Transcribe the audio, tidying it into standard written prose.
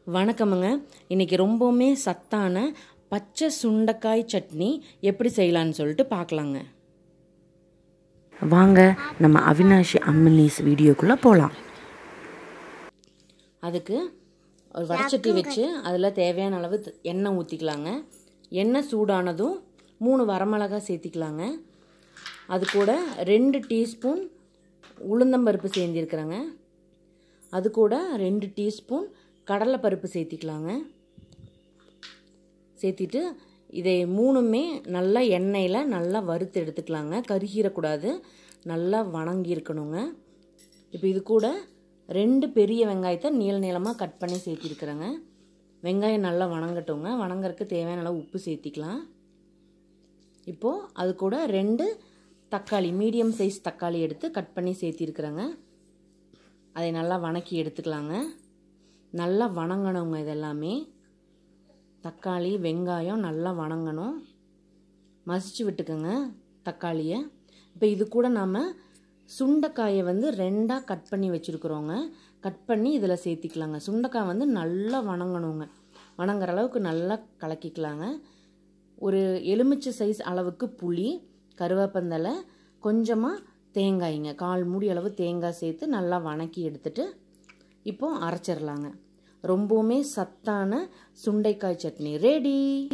வணக்கமுங்க. இன்றைக்கி ரொம்பவுமே சத்தான பச்சை சுண்டைக்காய் சட்னி எப்படி செய்யலான்னு சொல்லிட்டு பார்க்கலாங்க. வாங்க நம்ம அவினாஷி அம்மினிஸ் வீடியோக்குள்ளே போகலாம். அதுக்கு ஒரு வடச்சட்டி வச்சு அதில் தேவையான அளவு எண்ணெய் ஊற்றிக்கலாங்க. எண்ணெய் சூடானதும் 3 வரமிளகாய் சேர்த்திக்கலாங்க. அது கூட 2 டீஸ்பூன் உளுந்தம்பருப்பு சேர்ந்திருக்கிறேங்க. அது கூட 2 டீஸ்பூன் கடலைப்பருப்பு சேர்த்திக்கலாங்க. சேர்த்திட்டு இதை 3மே நல்லா எண்ணெயில் நல்லா வறுத்து எடுத்துக்கலாங்க. கருகிடக்கூடாது, நல்லா வணங்கி இருக்கணுங்க. இப்போ இது கூட 2 பெரிய வெங்காயத்தை நீளமாக கட் பண்ணி சேர்த்திருக்கிறேங்க. வெங்காயம் நல்லா வணங்கட்டுங்க. வணங்கறதுக்கு தேவையான அளவு உப்பு சேர்த்திக்கலாம். இப்போது அது கூட 2 தக்காளி, மீடியம் சைஸ் தக்காளி எடுத்து கட் பண்ணி சேர்த்திருக்கிறேங்க. அதை நல்லா வணக்கி எடுத்துக்கலாங்க. நல்லா வணங்கணுங்க. இதெல்லாமே தக்காளி வெங்காயம் நல்லா வணங்கணும். மசிச்சு விட்டுக்கோங்க தக்காளியை. இப்போ இது கூட நாம் சுண்டைக்காயை 2ஆக கட் பண்ணி வச்சுருக்குறோங்க. கட் பண்ணி இதில் சேர்த்திக்கலாங்க. சுண்டைக்காய் நல்லா வணங்கணுங்க. வணங்குற அளவுக்கு நல்லா கலக்கிக்கலாங்க. ஒரு எலுமிச்சை சைஸ் அளவுக்கு புளி, கருவேப்பந்தலை, கொஞ்சமாக தேங்காய்ங்க, 1/4 மூடி அளவு தேங்காய் சேர்த்து நல்லா வணக்கி எடுத்துட்டு இப்போது அரைச்சிடலாங்க. ரொம்பவுமே சத்தான சுண்டைக்காய் சட்னி ரெடி.